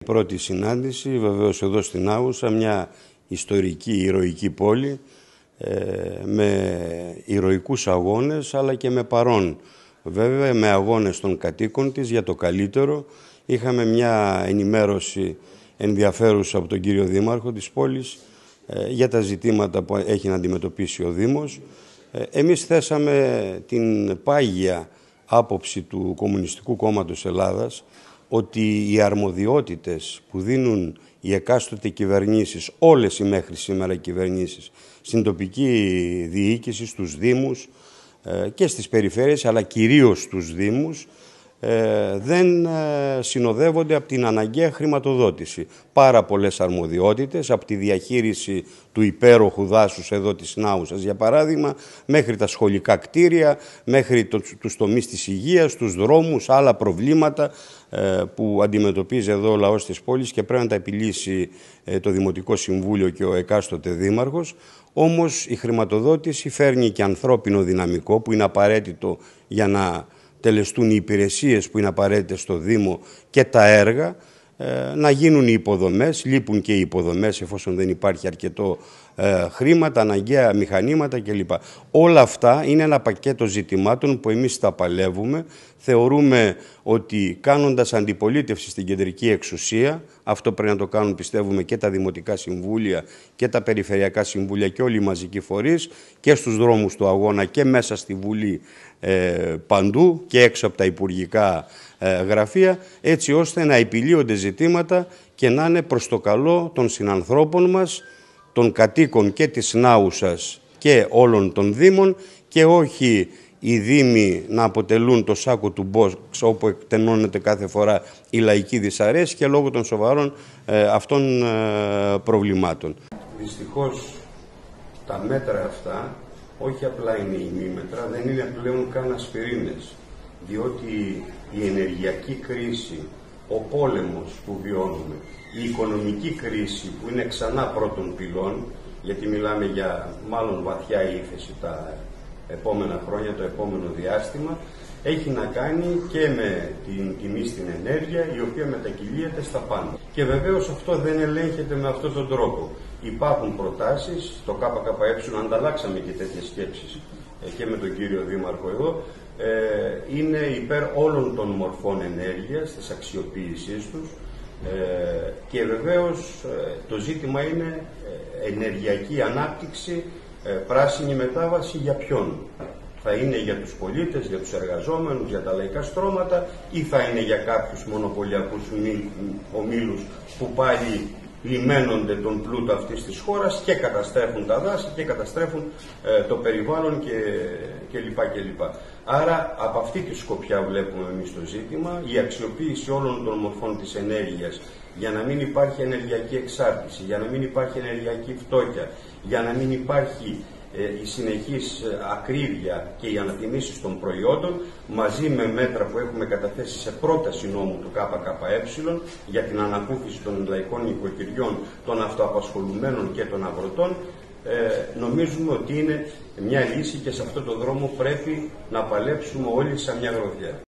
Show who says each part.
Speaker 1: πρώτη συνάντηση, βεβαίως εδώ στην Άγουσα, μια ιστορική, ηρωική πόλη, με ηρωικούς αγώνες, αλλά και με παρόν. Βέβαια, με αγώνες των κατοίκων της για το καλύτερο. Είχαμε μια ενημέρωση ενδιαφέρουσα από τον κύριο Δήμαρχο της πόλης για τα ζητήματα που έχει να αντιμετωπίσει ο Δήμος. Εμείς θέσαμε την πάγια άποψη του Κομμουνιστικού Κόμματος Ελλάδας ότι οι αρμοδιότητες που δίνουν οι εκάστοτε κυβερνήσεις, όλες οι μέχρι σήμερα κυβερνήσεις, στην τοπική διοίκηση, στους Δήμους και στις περιφέρειες, αλλά κυρίως στους Δήμους, δεν συνοδεύονται από την αναγκαία χρηματοδότηση. Πάρα πολλές αρμοδιότητες, από τη διαχείριση του υπέροχου δάσους εδώ της Νάουσας, για παράδειγμα, μέχρι τα σχολικά κτίρια, μέχρι τους τομείς της υγείας, τους δρόμους, άλλα προβλήματα που αντιμετωπίζει εδώ ο λαός της πόλης και πρέπει να τα επιλύσει το Δημοτικό Συμβούλιο και ο εκάστοτε δήμαρχος. Όμως η χρηματοδότηση φέρνει και ανθρώπινο δυναμικό που είναι απαραίτητο για να τελεστούν οι υπηρεσίες που είναι απαραίτητες στο Δήμο και τα έργα, να γίνουν οι υποδομές, λείπουν και οι υποδομές εφόσον δεν υπάρχει αρκετό χρήμα, τα αναγκαία μηχανήματα κλπ. Όλα αυτά είναι ένα πακέτο ζητημάτων που εμείς τα παλεύουμε. Θεωρούμε ότι κάνοντας αντιπολίτευση στην κεντρική εξουσία, αυτό πρέπει να το κάνουν πιστεύουμε και τα δημοτικά συμβούλια και τα περιφερειακά συμβούλια και όλοι οι μαζικοί φορείς και στους δρόμους του αγώνα και μέσα στη Βουλή παντού και έξω από τα υπουργικά γραφεία, έτσι ώστε να επιλύονται ζητήματα και να είναι προς το καλό των συνανθρώπων μας, των κατοίκων και της Νάουσας και όλων των Δήμων, και όχι οι Δήμοι να αποτελούν το σάκο του μπόξ όπου εκτενώνεται κάθε φορά η λαϊκή δυσαρέσκεια λόγω των σοβαρών αυτών προβλημάτων. Δυστυχώς τα μέτρα αυτά όχι απλά είναι ημίμετρα, δεν είναι πλέον καν ασπιρίνες, διότι η ενεργειακή κρίση, ο πόλεμος που βιώνουμε, η οικονομική κρίση που είναι ξανά πρώτων πυλών, γιατί μιλάμε για μάλλον βαθιά ύφεση τα επόμενα χρόνια, το επόμενο διάστημα, έχει να κάνει και με την τιμή στην ενέργεια, η οποία μετακυλίεται στα πάντα. Και βεβαίως αυτό δεν ελέγχεται με αυτόν τον τρόπο. Υπάρχουν προτάσεις, το ΚΚΕ, ανταλλάξαμε και τέτοιες σκέψεις και με τον κύριο Δήμαρχο εδώ, είναι υπέρ όλων των μορφών ενέργειας, της αξιοποίησής τους, και βεβαίως το ζήτημα είναι ενεργειακή ανάπτυξη, πράσινη μετάβαση για ποιον. Θα είναι για τους πολίτες, για τους εργαζόμενους, για τα λαϊκά στρώματα, ή θα είναι για κάποιους μονοπωλιακούς ομίλους που πάλι λιμένονται τον πλούτο αυτής της χώρας και καταστρέφουν τα δάση και καταστρέφουν το περιβάλλον κλπ. Άρα από αυτή τη σκοπιά βλέπουμε εμείς το ζήτημα, η αξιοποίηση όλων των μορφών της ενέργειας για να μην υπάρχει ενεργειακή εξάρτηση, για να μην υπάρχει ενεργειακή φτώχεια, για να μην υπάρχει η συνεχής ακρίβεια και οι ανατιμήσεις των προϊόντων, μαζί με μέτρα που έχουμε καταθέσει σε πρόταση νόμου του ΚΚΕ για την ανακούφιση των λαϊκών νοικοκυριών, των αυτοαπασχολουμένων και των αγροτών, νομίζουμε ότι είναι μια λύση και σε αυτό το δρόμο πρέπει να παλέψουμε όλοι σαν μια γροθιά.